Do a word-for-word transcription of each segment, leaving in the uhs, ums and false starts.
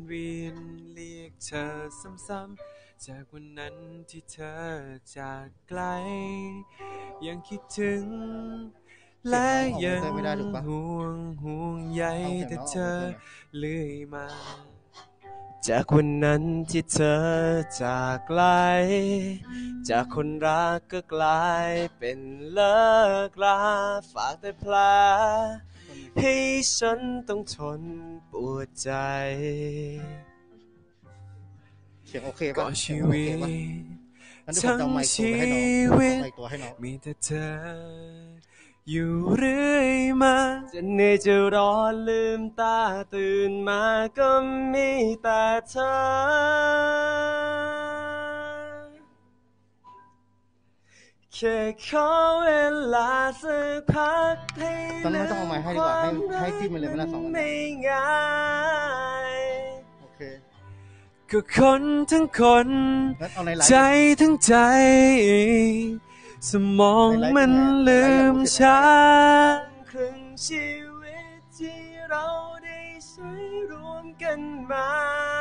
เวียนเรียกเธอซ้ำๆจากวันนั้นที่เธอจากไกลยังคิดถึงและยังห่วงห่วงใยแต่เธอเลื่อยมาจากวันนั้นที่เธอจากไกลจากคนรักก็กลายเป็นเลิกลาฝากแต่แผลให้ฉันต้องทนปวดใจเสียงโอเคป่ะก็ชีวิตทั้งชีวิตมีแต่เธออยู่เรื่อยมาจะเหนื่อยจะร้อนลืมตาตื่นมาก็มีแต่เธอแค่ขอเวลาสักพักให้ลืมความรักมันไม่ง่ายโอเคก็คนทั้งคนใจทั้งใจสมองมันลืมช้าครึ่งชีวิตที่เราได้ใช้รวมกันมา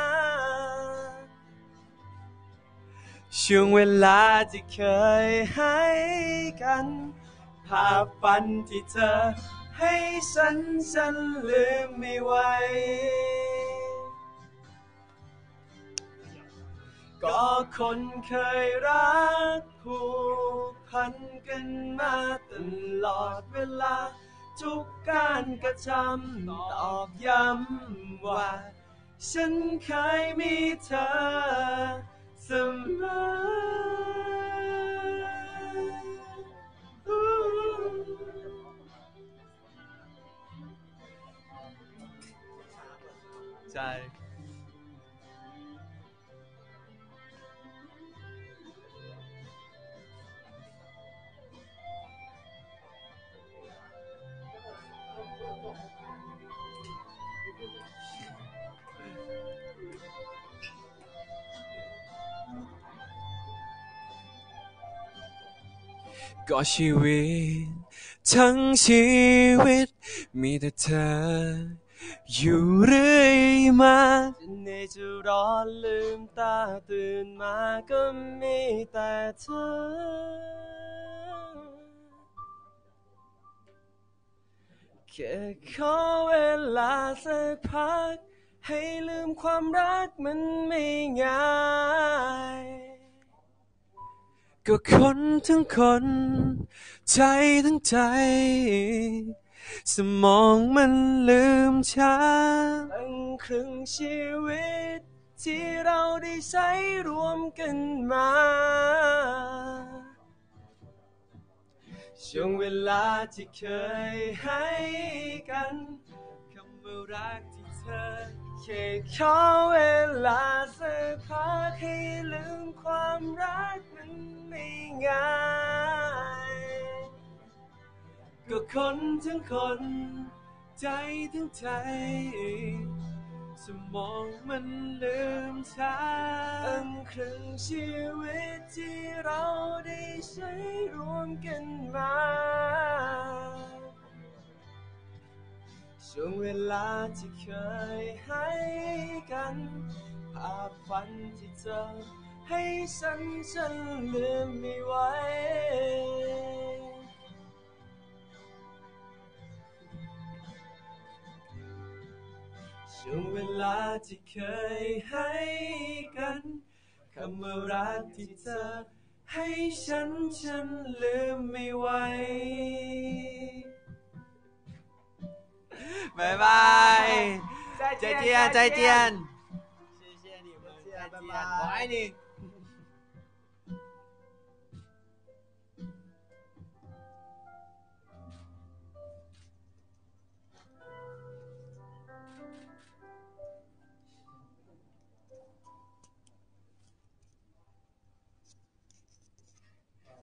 ช่วงเวลาที่เคยให้กันภาพฝันที่เธอให้ฉันฉันลืมไม่ไหวก็คนเคยรักผูกพันกันมาตลอดเวลาทุกการกระทำตอกย้ำว่าฉันเคยมีเธอเสมอใจก็ชีวิตทั้งชีวิตมีแต่เธออยู่เรื่อยมาจะเหนื่อยจะร้อนลืมตาตื่นมาก็มีแต่เธอแค่ขอเวลาสักพักให้ลืมความรักมันไม่ง่ายก็คนทั้งคนใจทั้งใจสมองมันลืมช้าตั้งครึ่งชีวิตที่เราได้ใช้รวมกันมาช่วงเวลาที่เคยให้กันคำว่ารักที่เธอแค่ขอเวลาสักพักให้ลืมความรักมันไม่ง่ายก็คนทั้งคนใจทั้งใจสมองมันลืมช้าตั้งครึ่งชีวิตที่เราได้ใช้รวมกันมาช่วงเวลาที่เคยให้กันภาพฝันที่เธอให้ฉันฉันลืมไม่ไหวช่วงเวลาที่เคยให้กันคำว่ารักที่เธอให้ฉันฉันลืมไม่ไหวบายบายใจเจียนใจเจียน谢谢你们再见我爱你